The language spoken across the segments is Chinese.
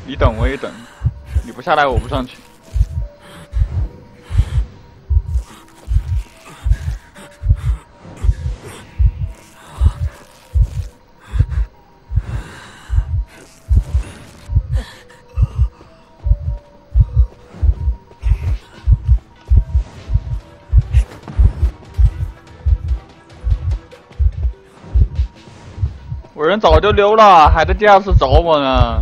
你等我也等，你不下来我不上去。我人早就溜了，还在地下室找我呢。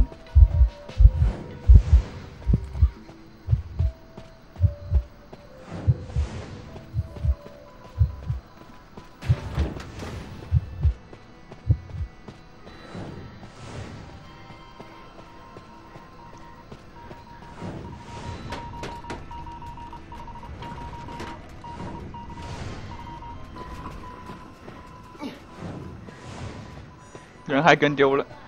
人还跟丢了。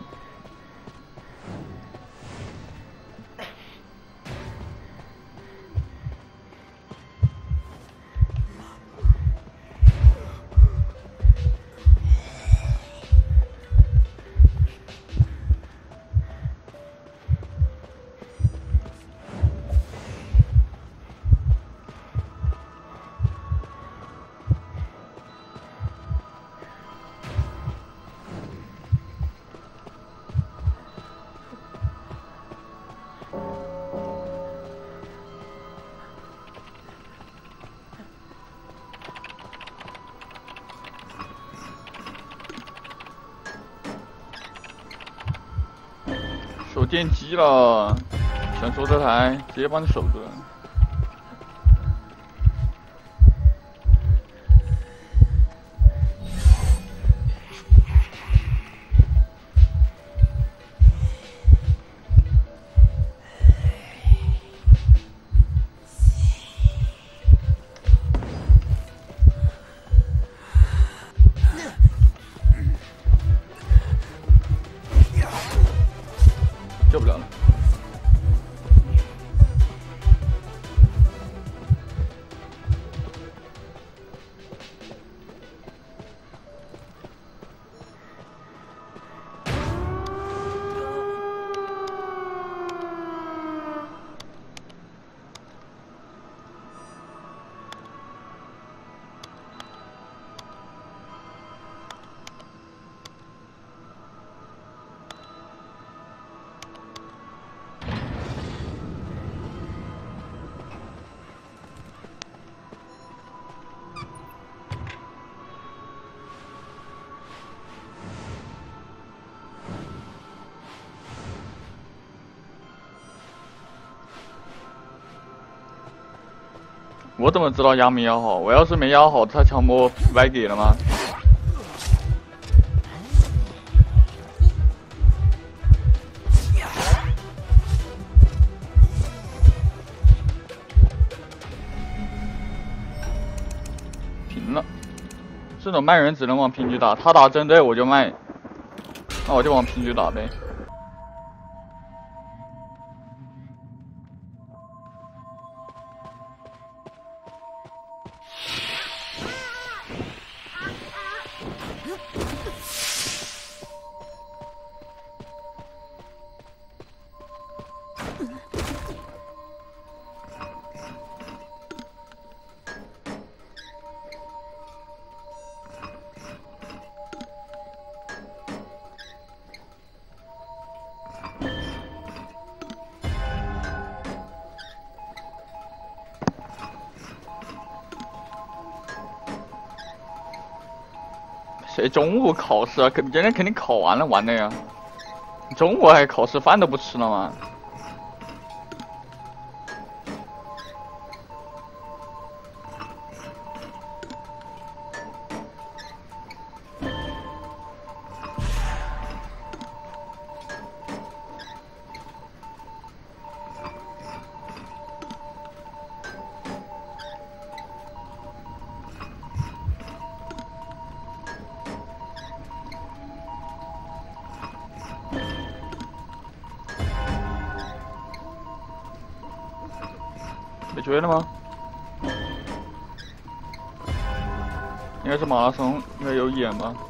守电机了，想守这台，直接帮你守着。救不了了。我怎么知道压没压好？我要是没压好，他强迫歪给了吗？平了，这种慢人只能往平局打，他打针对我就慢，那我就往平局打呗。谁中午考试啊？人家肯定考完了玩的呀。中午还考试，饭都不吃了吗？被追了吗？应该是马拉松，应该有眼吧。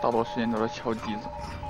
大多时间都在敲机子。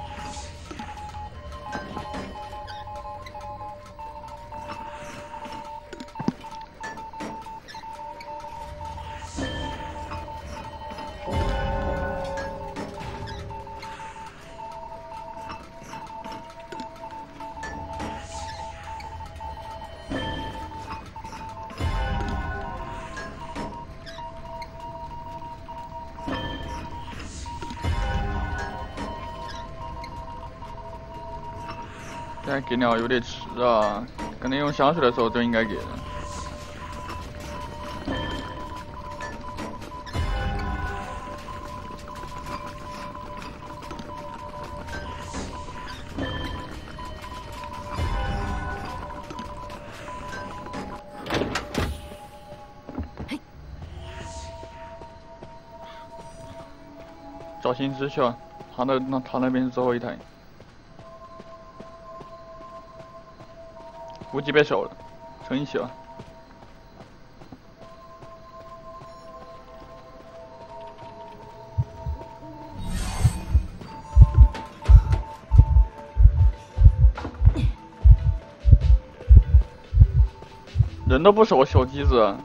现在给鸟有点迟啊，可能用香水的时候就应该给了。找新知去了，他那边是最后一台。 估计被守了，撑一起了。人都不守，小机子。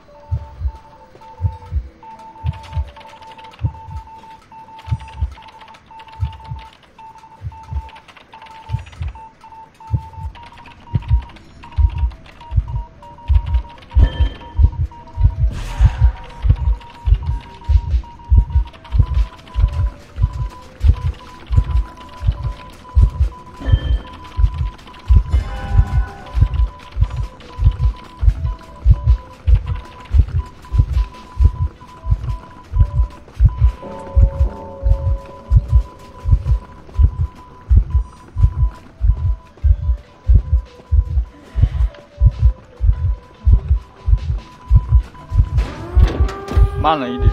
慢了一点，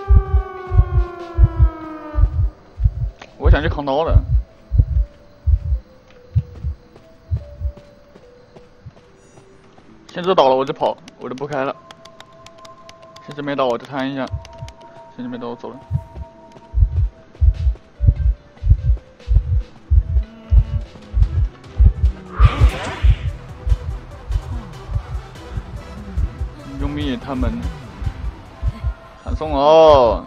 我想去扛刀的。限制倒了我就跑，我就不开了。限制没倒我就摊一下，限制没倒我走了。用密他们。 传送哦！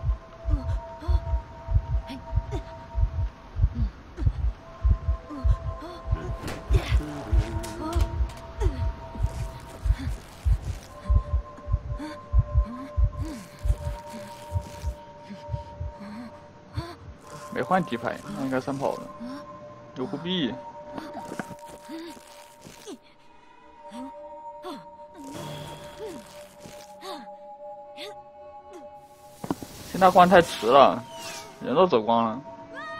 没换底牌，那应该3跑了。有护臂。现在换太迟了，人都走光了。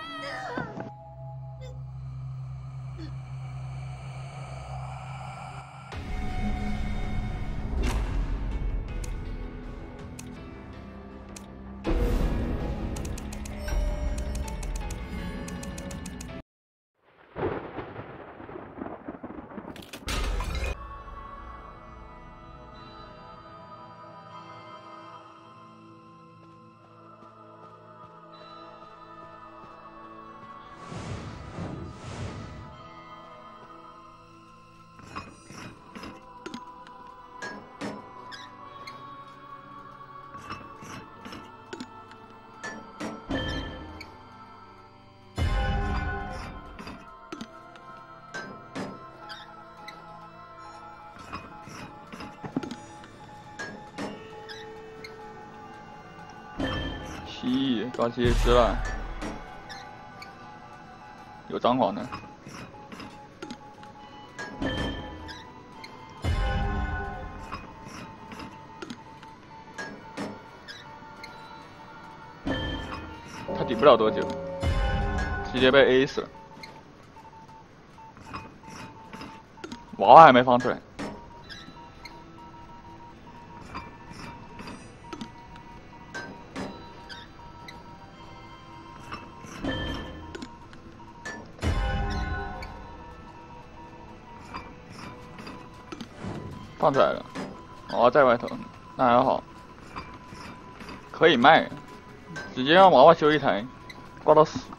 蜥蜴抓起吃了，有张狂的。他抵不了多久，直接被 A 死了。娃娃还没放出来。 放出来了，娃娃在外头，那还好，可以卖，直接让娃娃修一台， 刮到死。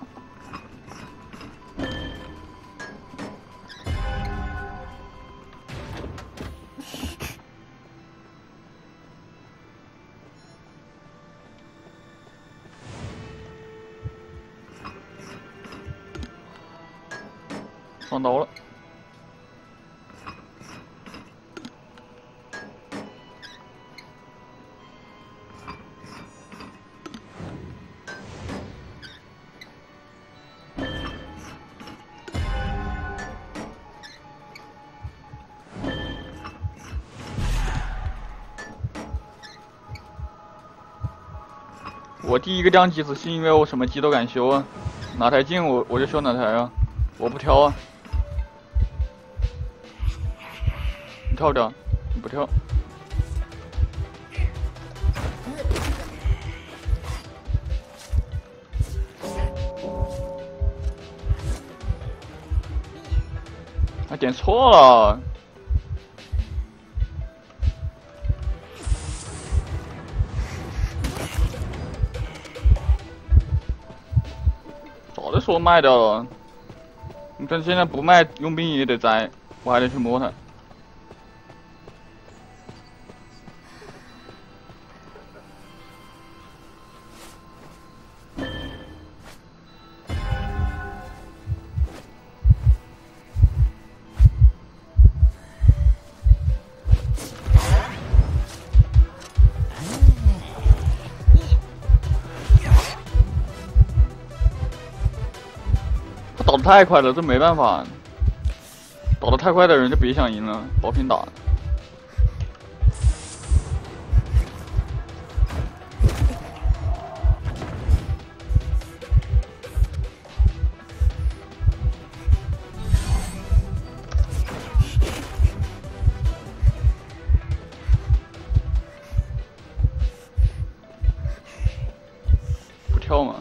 上刀了。我第一个亮机子是因为我什么机都敢修啊，哪台近我就修哪台啊，我不挑啊。你跳不跳？你不跳。他点错了。早就说卖掉了，你看现在不卖佣兵也得摘，我还得去摸它。倒得太快了，这没办法。倒得太快的人就别想赢了，保平打。不跳吗？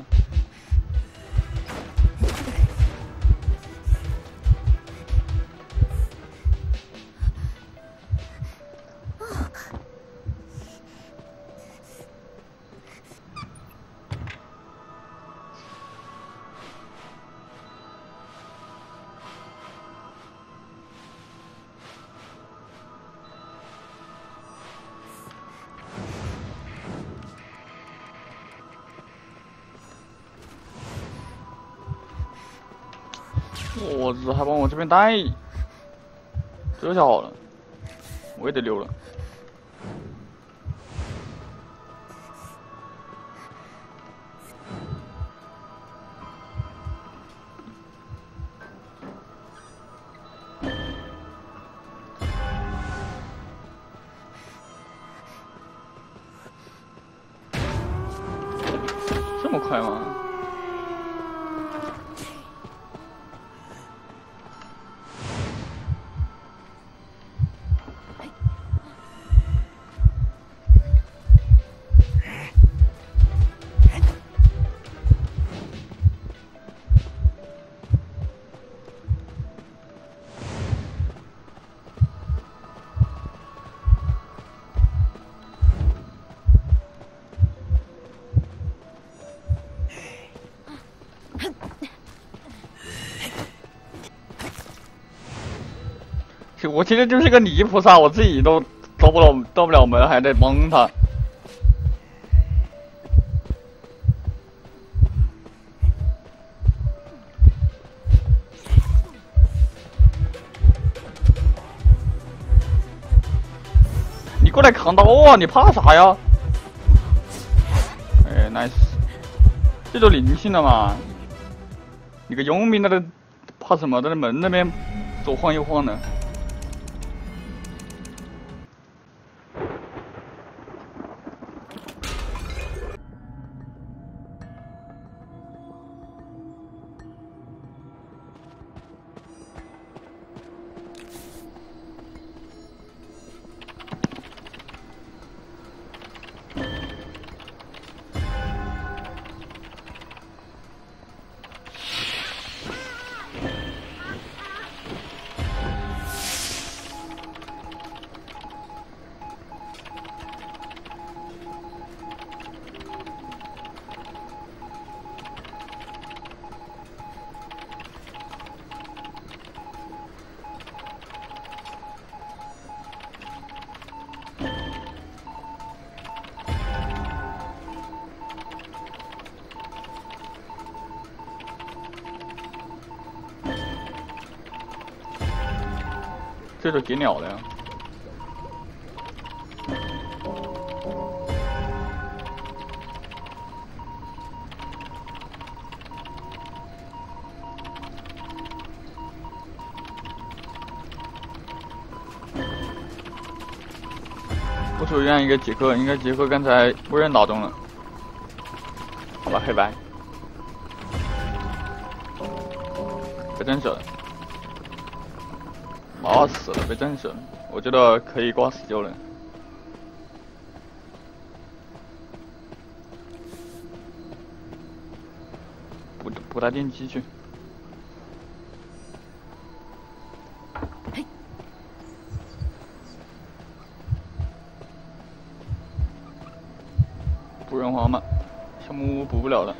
我日，还往我这边带，这下好了，我也得溜了。这么快吗？我今天就是个泥菩萨，我自己都到不了门，还得帮他。你过来扛刀啊！你怕啥呀？哎 ，nice， 这就灵性了嘛。你个佣兵在那怕什么？在那门那边左晃右晃的。 这就给鸟了呀。不出现一个杰克，应该杰克刚才被人打中了。好吧，黑白。被震慑了。啊，死了，被震慑了。我觉得可以挂死救了。补台电机去。补人皇嘛，项目补不了了。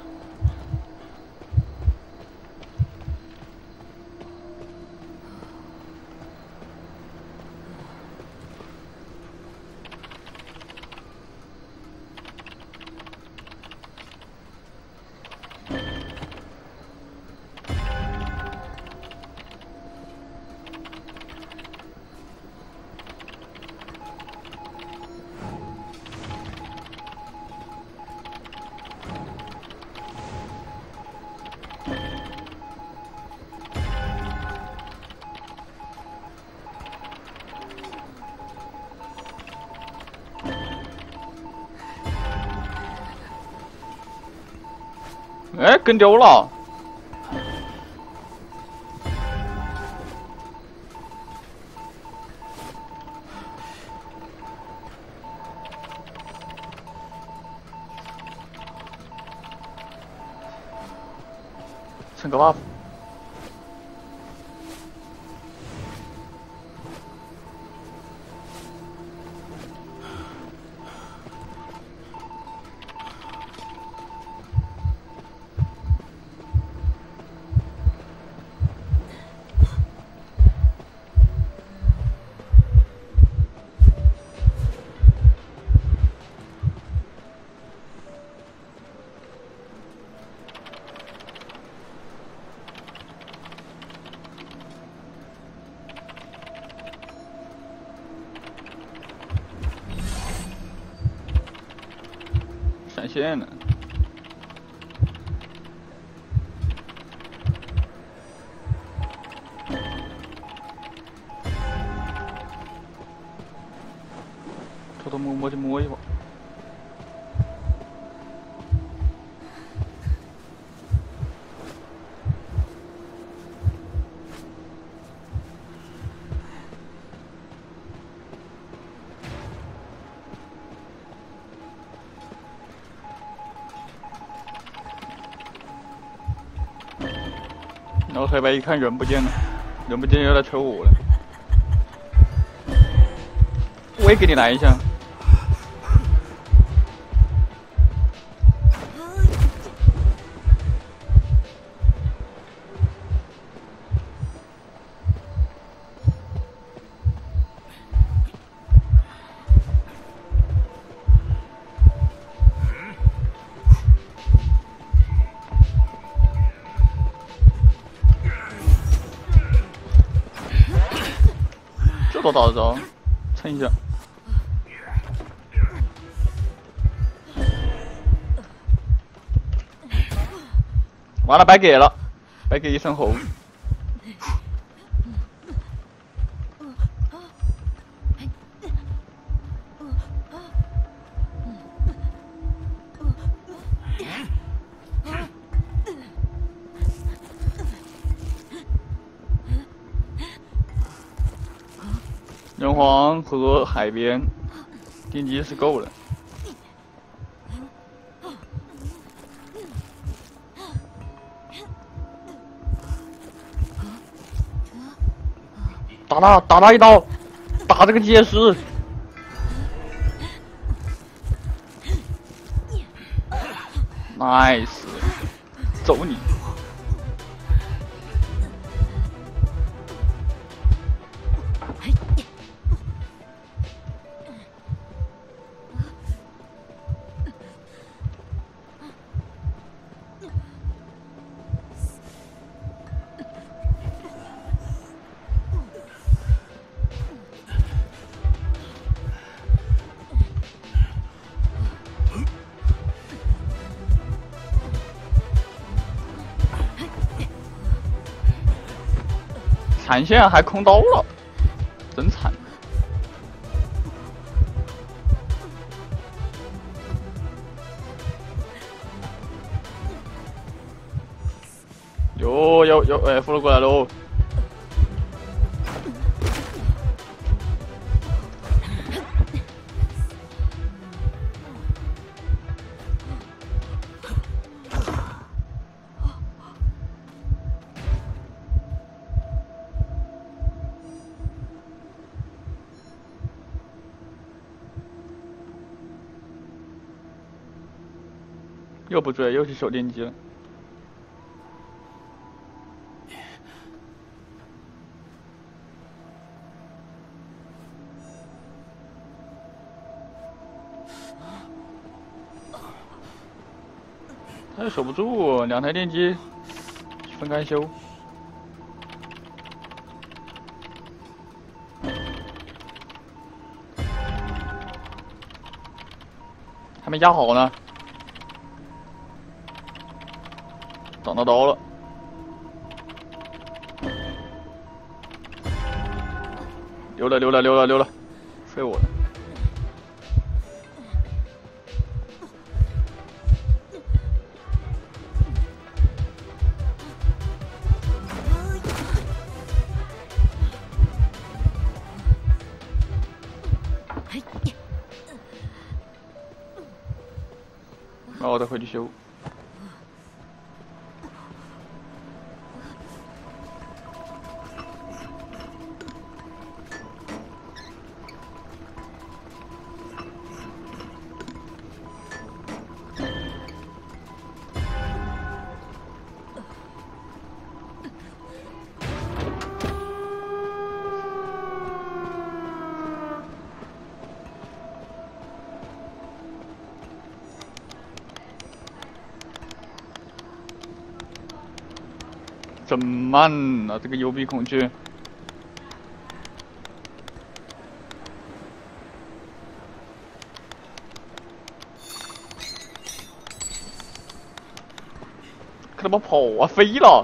哎，跟丢了！蹭个 buff。闪现了。偷偷摸摸去摸一会儿。然后黑白一看人不见了，人不见又来抽我了，我也给你来一下。这都打得着，蹭一下。完了，白给了，白给一身猴。人皇和海边电机是够了。打他一刀，打这个结石。nice， 走你。 残线还空刀了，真惨。有，哎，俘虏过来喽！又不追，又是手电机了。他又守不住，两台电机分开修。还没压好呢。挡到刀了，溜了，废我了。然后我再回去修。真慢啊！这个幽闭恐惧。可他妈跑啊，飞了！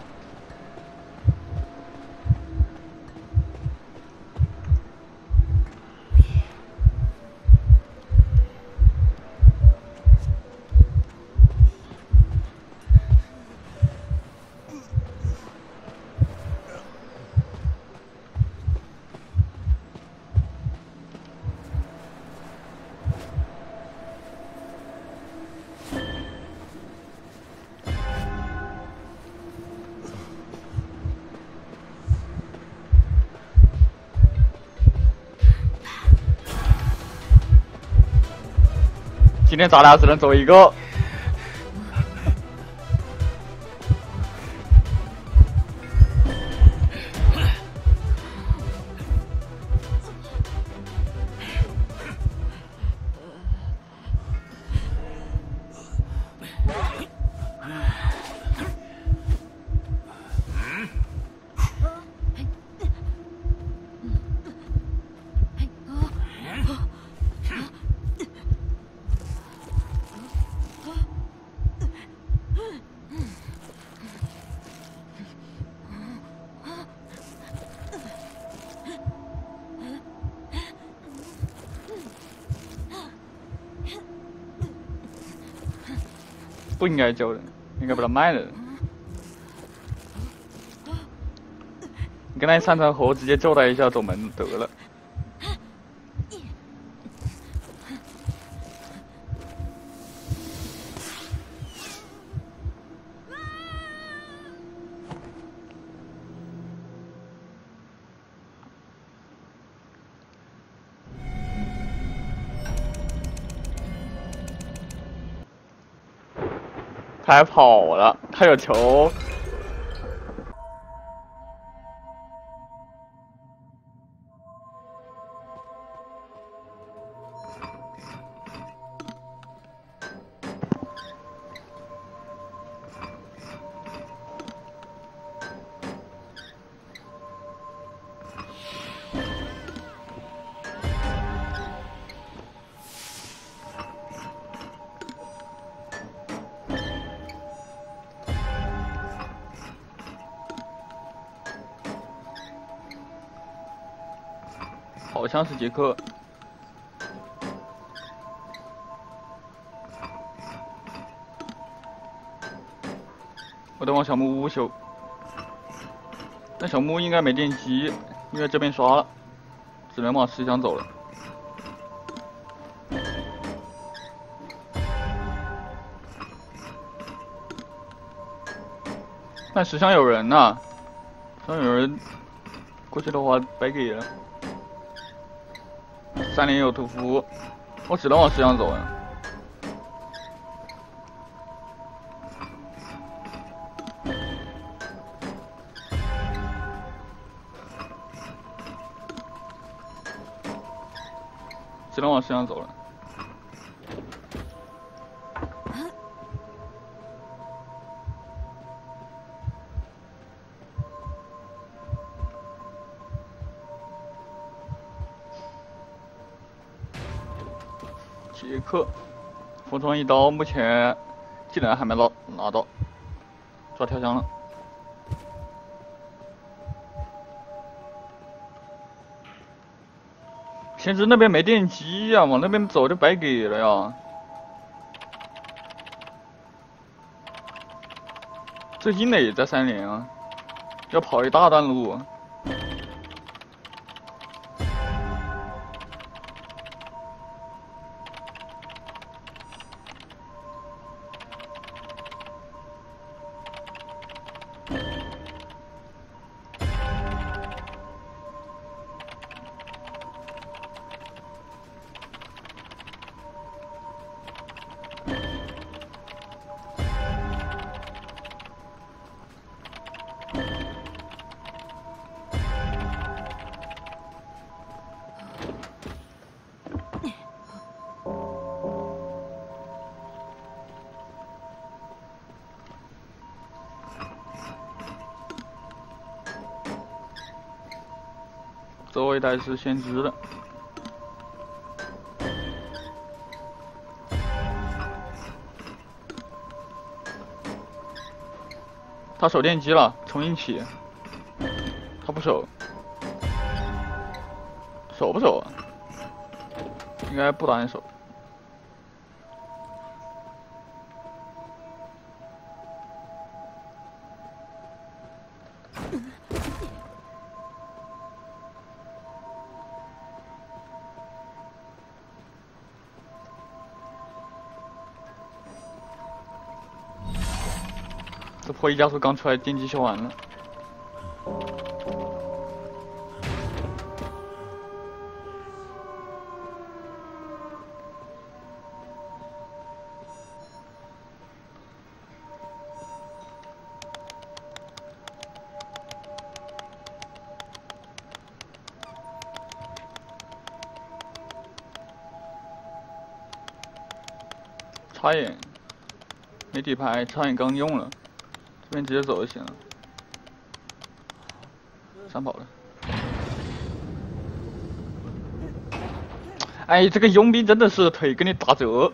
今天咱俩只能走一个。不应该救人，应该把他卖了。你跟他上车后直接救他一下，走门得了。他还跑了，他有球。 好像是杰克。我得往小木屋修。但小木屋应该没电机，因为这边刷了，只能往石箱走了。但石箱有人呐、石箱有人过去的话白给了。3连有屠夫，我只能往石箱走了。只能往石箱走了。杰克，封装一刀，目前技能还没拿到，抓跳箱了。先知那边没电机呀，往那边走就白给了呀。最近的也在3连啊，要跑一大段路。这一代是先知的。他守电机了，重新起。他不守，守不守啊？应该不打算守。这破译加速刚出来，电机修完了。插眼，没底牌，插眼刚用了。这边直接走就行了，闪跑了。哎，这个佣兵真的是腿给你打折。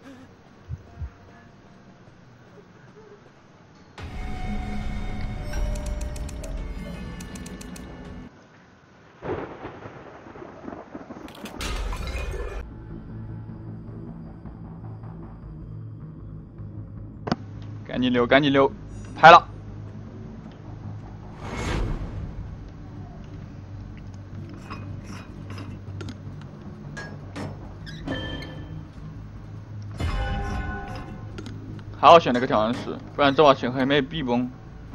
赶紧溜，赶紧溜，拍了。还要选那个挑战石，不然这把选黑妹必崩。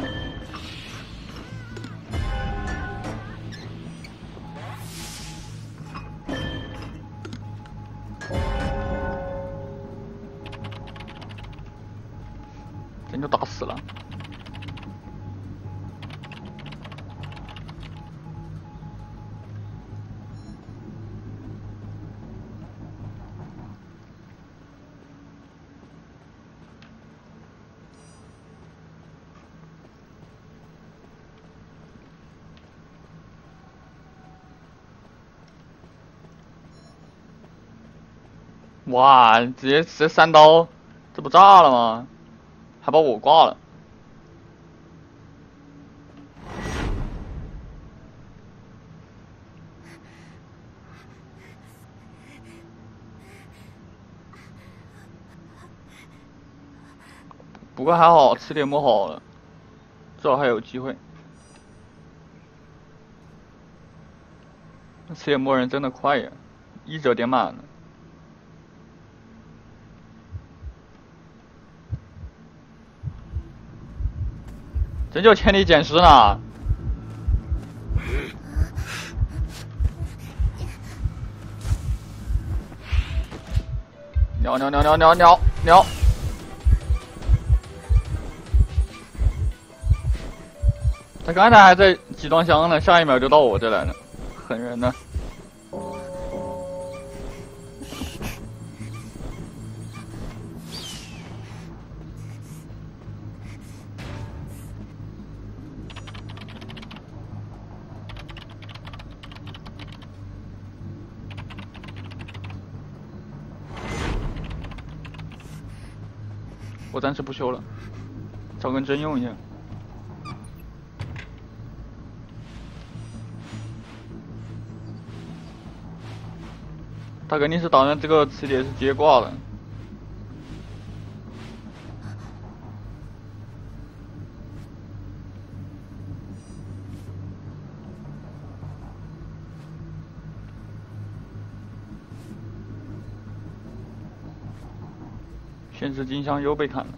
真就打死了。哇，直接3刀，这不炸了吗？还把我挂了。 不过还好，吃点摸好了，至少还有机会。吃点摸人真的快呀，1折点满了。真就千里捡尸呢！鸟！他刚才还在集装箱呢，下一秒就到我这来了，狠人呢！我暂时不修了，找根针用一下。他肯定是打算这个磁铁是接挂的。现实金箱又被砍了。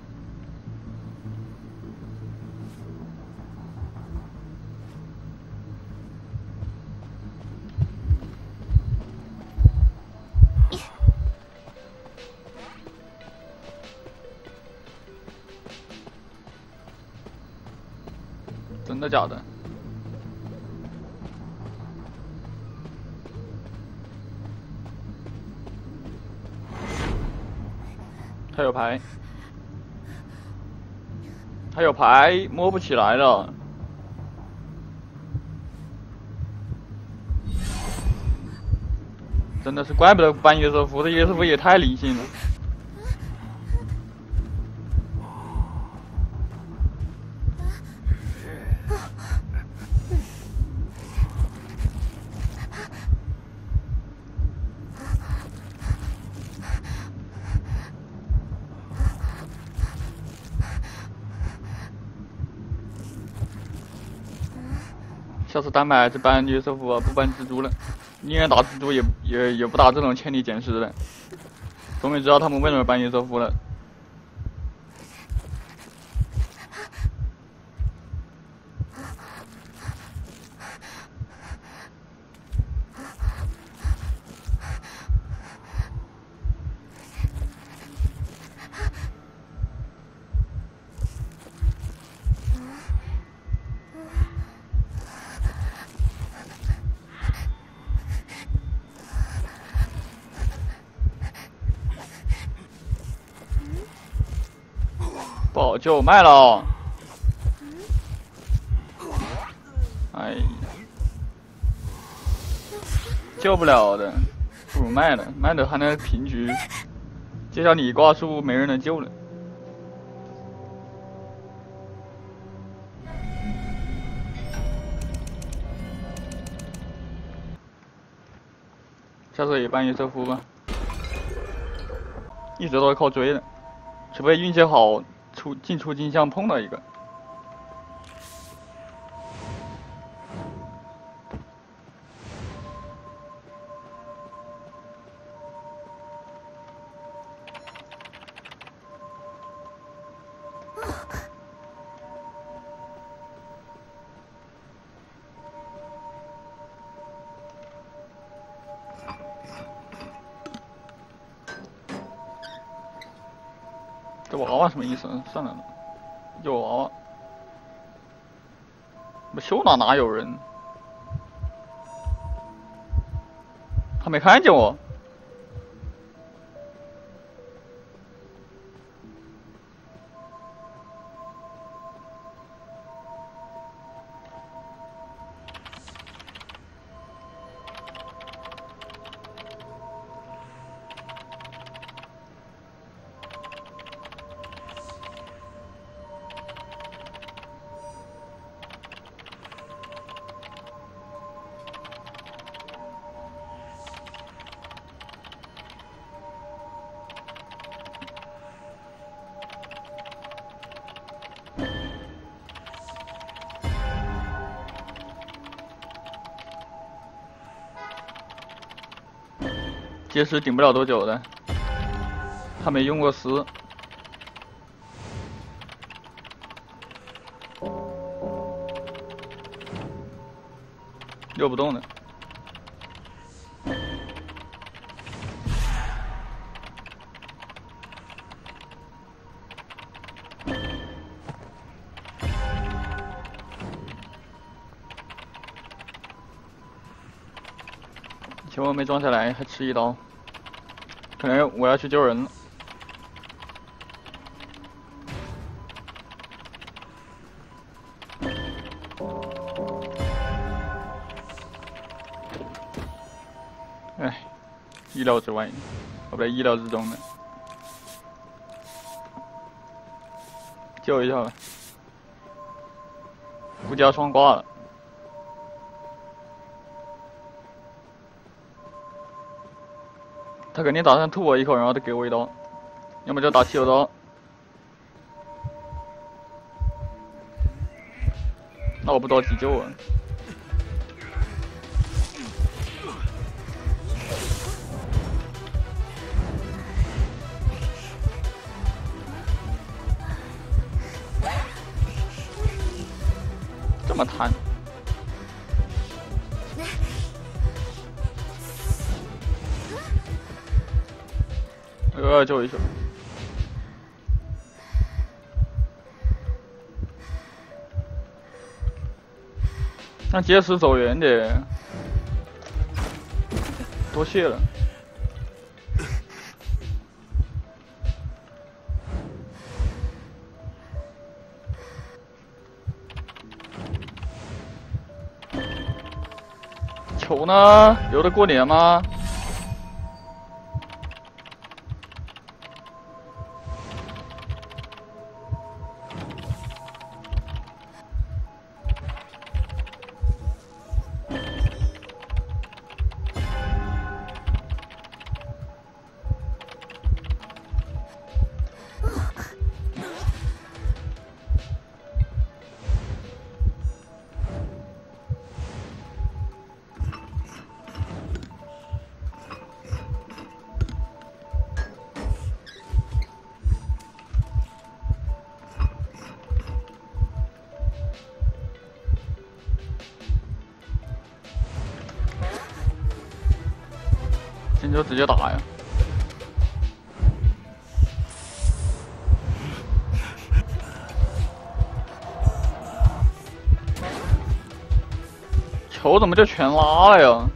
真的假的？他有牌，他有牌，摸不起来了。真的是怪不得搬约瑟夫，这约瑟夫也太理性了。下次单买就搬约瑟夫啊，不搬蜘蛛了。宁愿打蜘蛛也不打这种千里捡尸的。终于知道他们为什么搬约瑟夫了。不好救，卖了哦。哎呀，救不了的，不如卖了，卖了还能平局。接下你挂树，没人能救了。下次也搬约瑟夫吧，一直都是靠追的，除非运气好。进出金箱碰到一个，这娃娃什么意思？算了，有娃娃。我修哪有人？他没看见我。 结石顶不了多久的，他没用过石，溜不动的。球我没装下来，还吃一刀，可能我要去救人了。哎，意料之外，哦不对，意料之中的。救一下吧，估计要双挂了。他肯定打算吐我一口，然后再给我一刀，要么就打汽油刀。那我不着急救啊。这么贪。救一救。让结石走远点。多谢了。球呢？留着过年吗？你就直接打呀！球怎么就全拉了呀？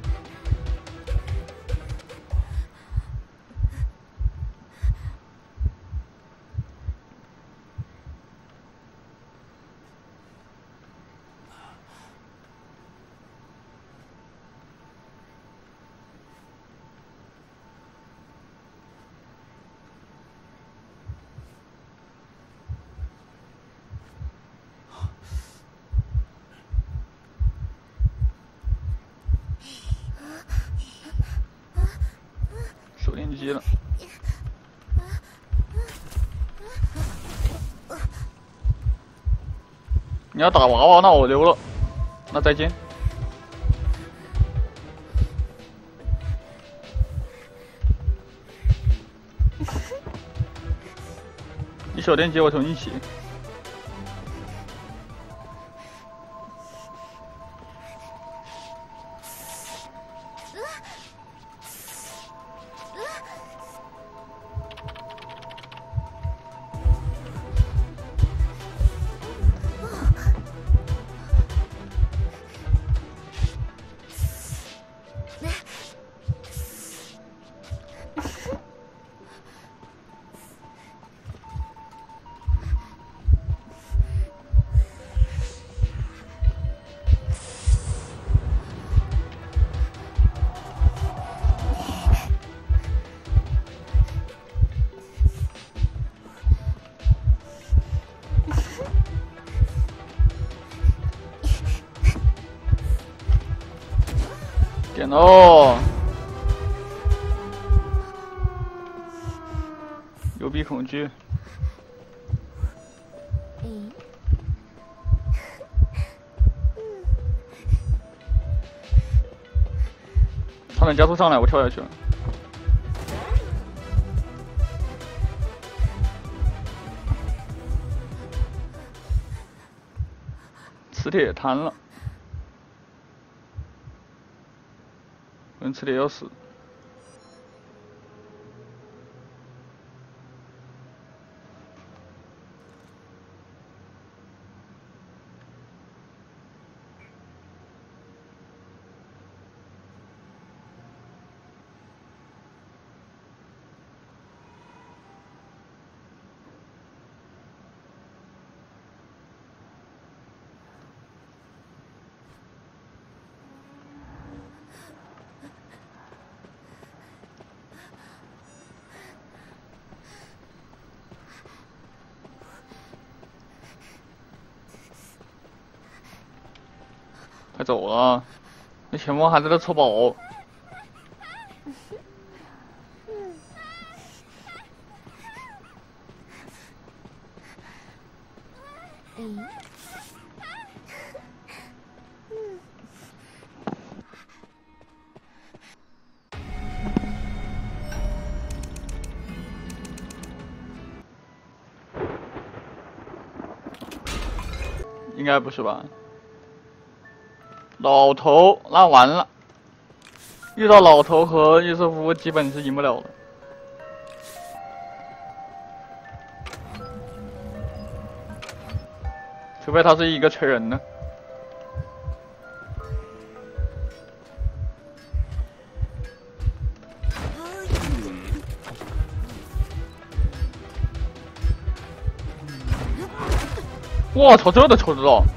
手电机了。你要打娃娃，那我溜了，那再见。你手电机我重新起。点喽！幽闭恐惧。他能加速上来，我跳下去了。 磁铁瘫了，跟磁铁要死。快走了，那前方还在那抽宝。应该不是吧？老头，那完了，遇到老头和约瑟夫基本是赢不了的。除非他是一个锤人呢。我操，这都抽得到！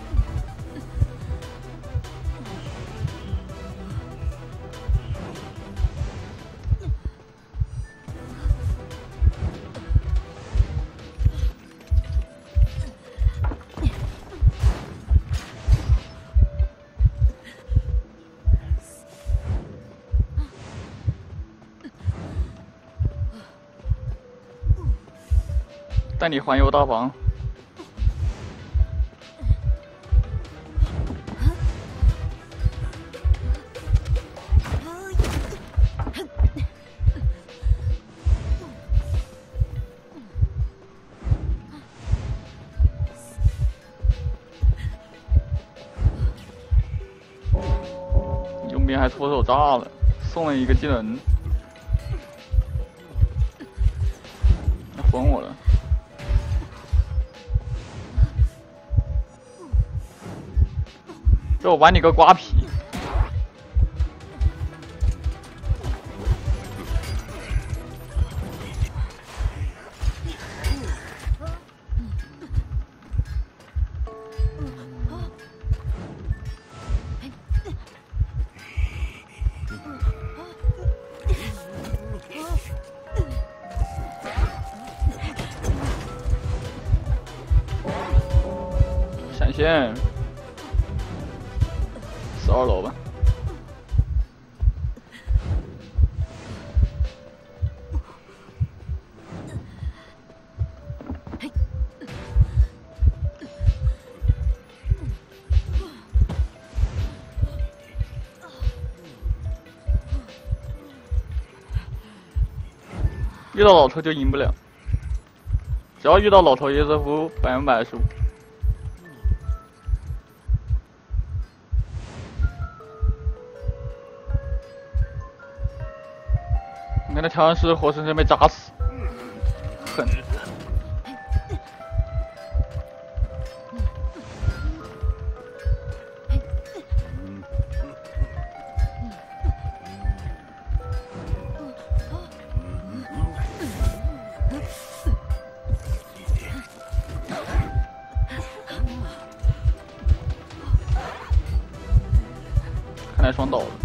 带你环游大房。右边还脱手炸了，送了一个技能，混我了。这我玩你个瓜皮！闪现，42楼吧。遇到老头就赢不了，只要遇到老头，约瑟夫100%输。你看那调音师活生生被扎死，狠！看来双倒了。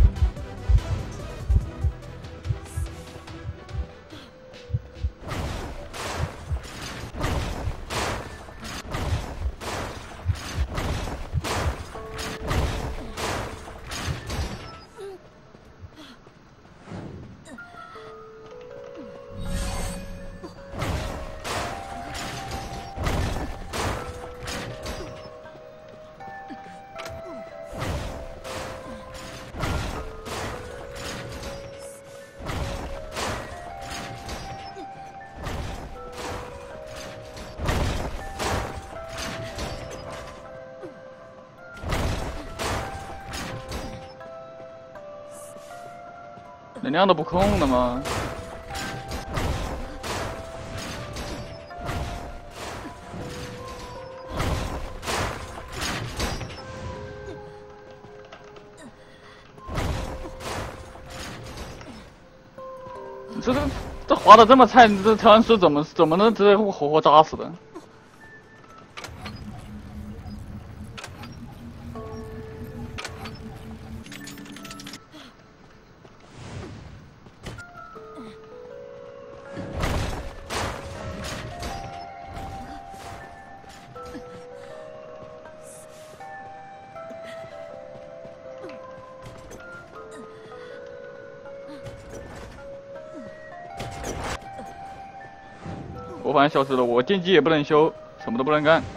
能量都不控了吗？这滑的这么菜，这调音师怎么能直接活活扎死的？我反正消失了，我电机也不能修，什么都不能干，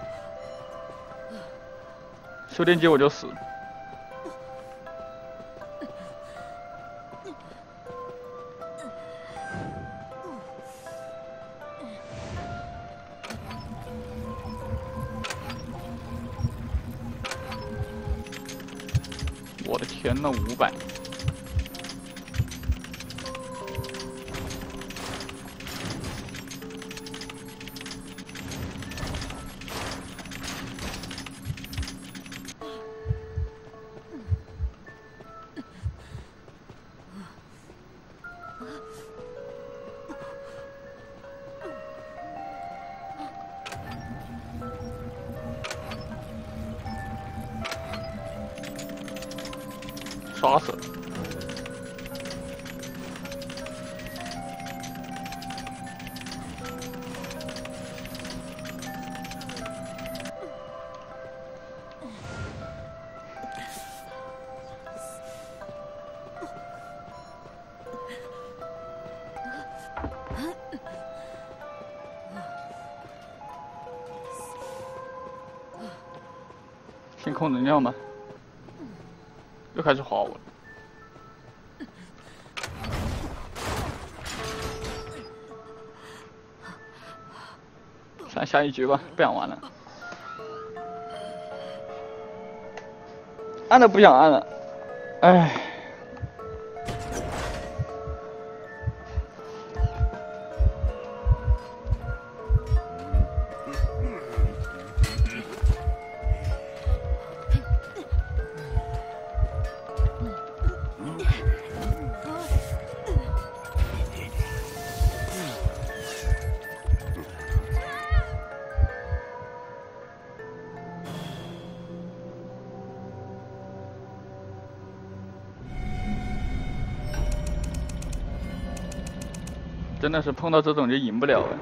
修电机我就死。我的天呐，500！杀死了！先控能量吧，又开始划我了。下一局吧，不想玩了，按都不想按了，唉。真的是碰到这种就赢不了了。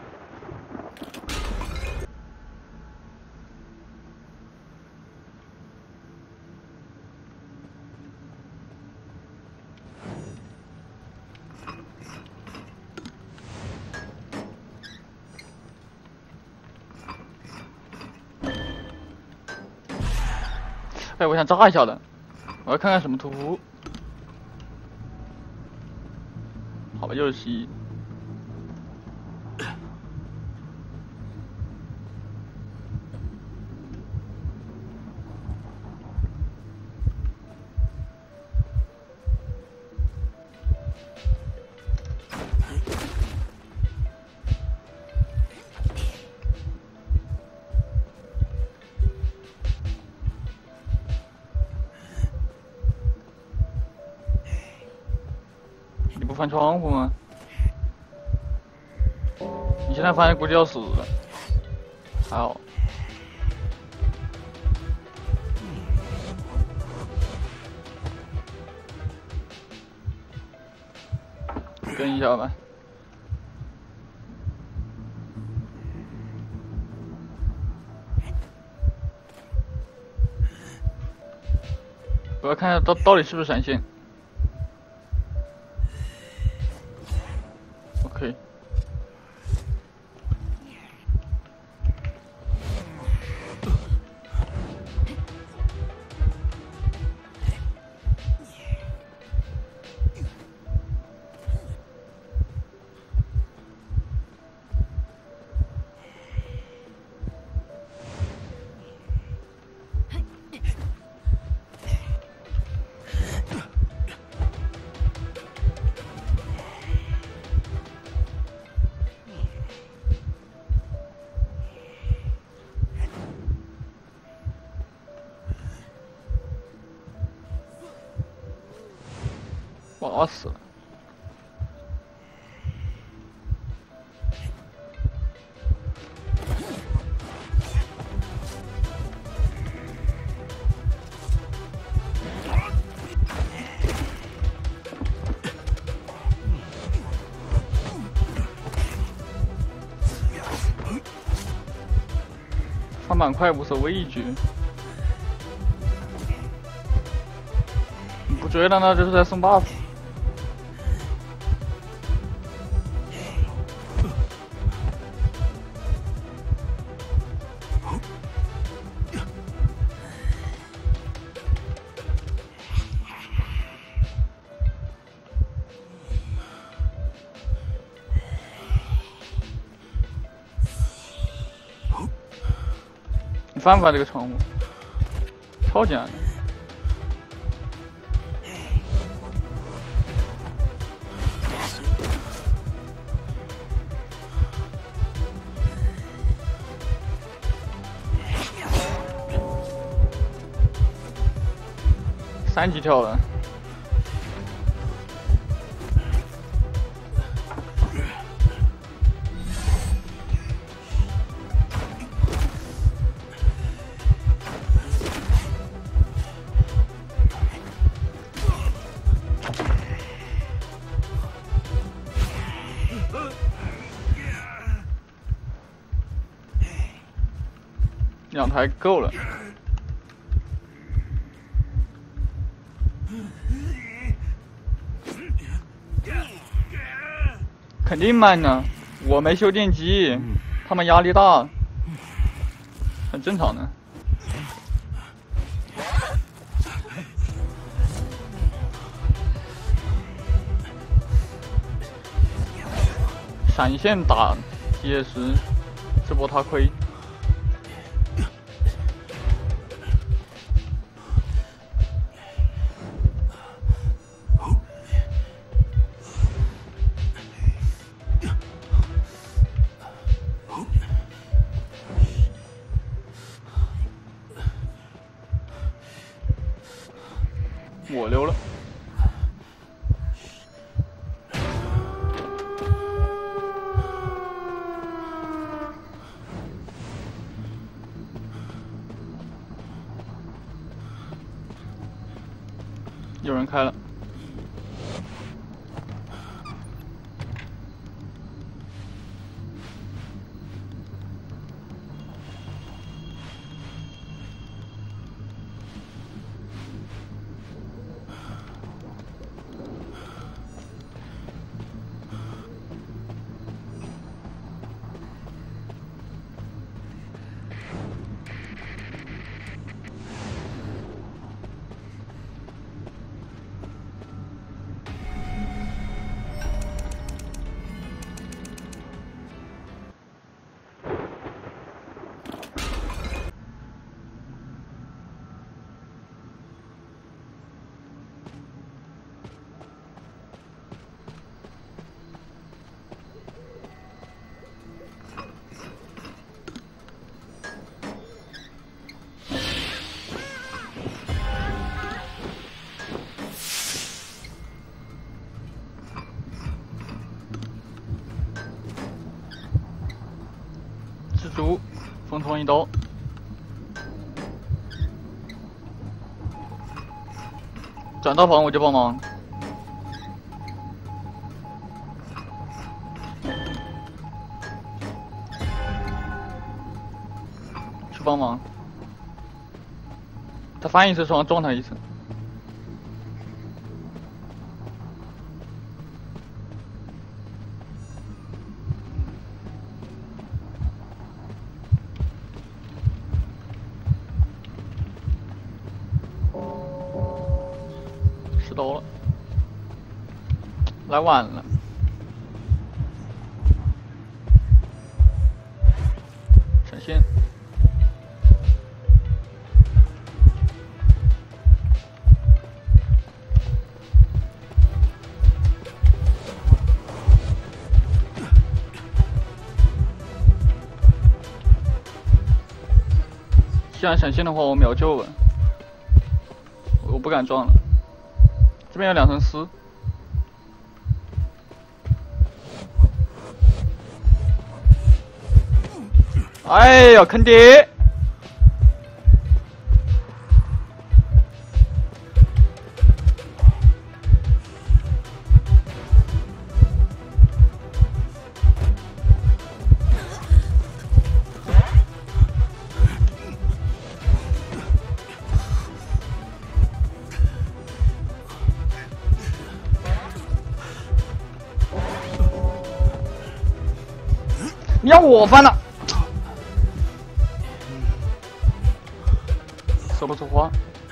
哎，我想炸一下的，我要看看什么图。好吧，又是11。你不翻窗户吗？你现在翻估计要死了，还好。跟一下吧。我要看一下到底是不是闪现。OK。 挂死了。上板块无所畏惧，你不追了那就是在送 buff。你翻不翻这个窗户？超简单的。3级跳了。2台够了，肯定慢呢。我没修电机，他们压力大，很正常的。闪现打结实，这波他亏。我溜了。有人开了。蜘蛛，风冲一刀。转到房我就帮忙。去帮忙。他翻一次床，撞他一次。到了，来晚了。闪现。既然闪现的话，我秒救了。我不敢撞了。这边有2层丝， 哎呀，坑爹！你要我翻了，说不出话。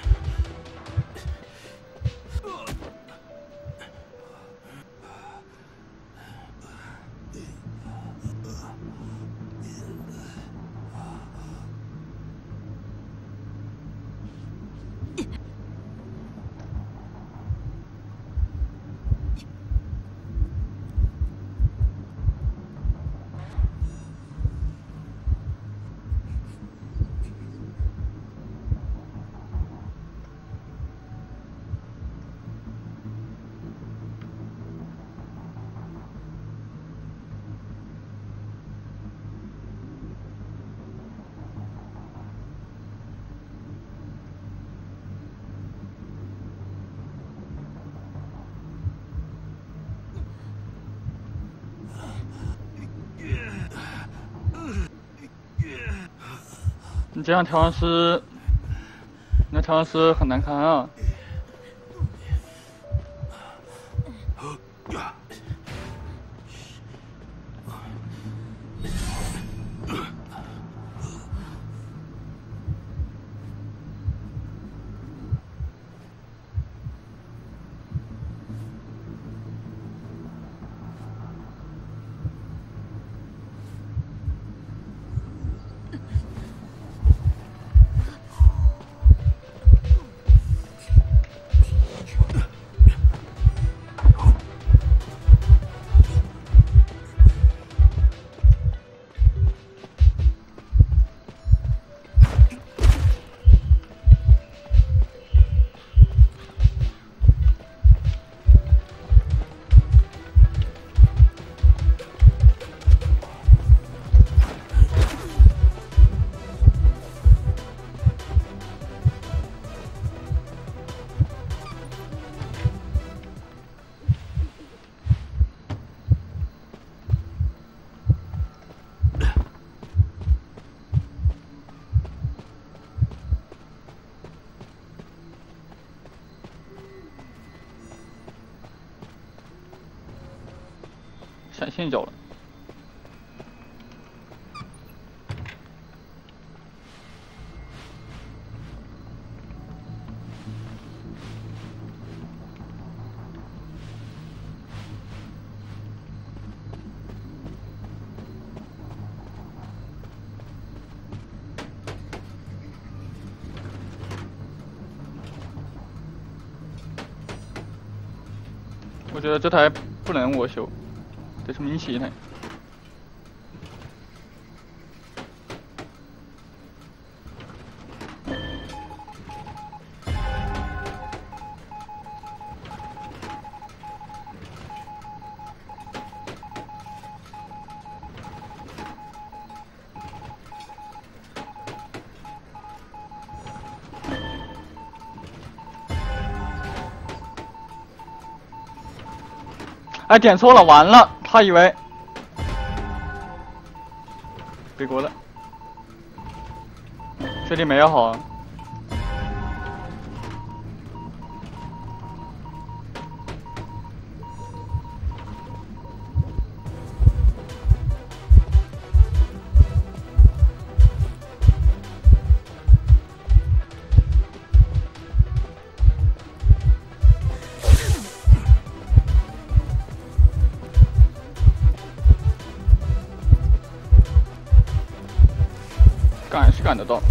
你这样调完尸，那调完尸很难看啊。闪现脚了。我觉得这台不能我修，这是明奇一台。哎，点错了，完了，他以为背锅了，这里没有好啊。赶是赶得到。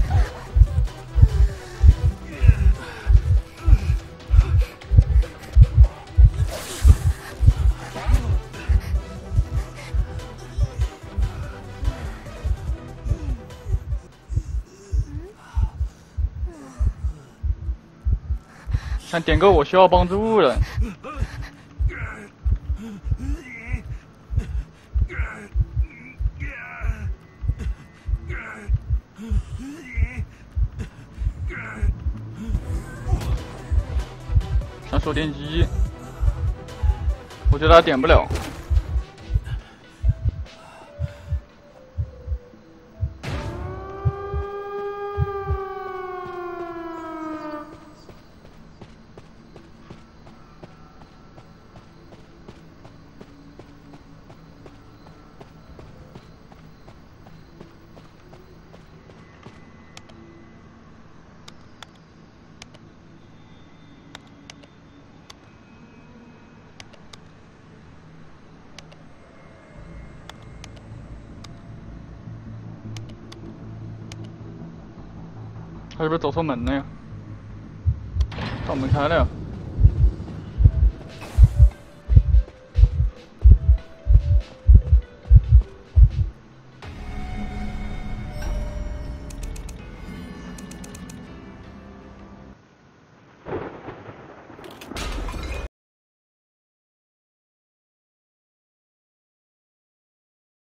想点个我需要帮助的。 手电机，我觉得他点不了。他是不是走错门了呀？大门开了呀。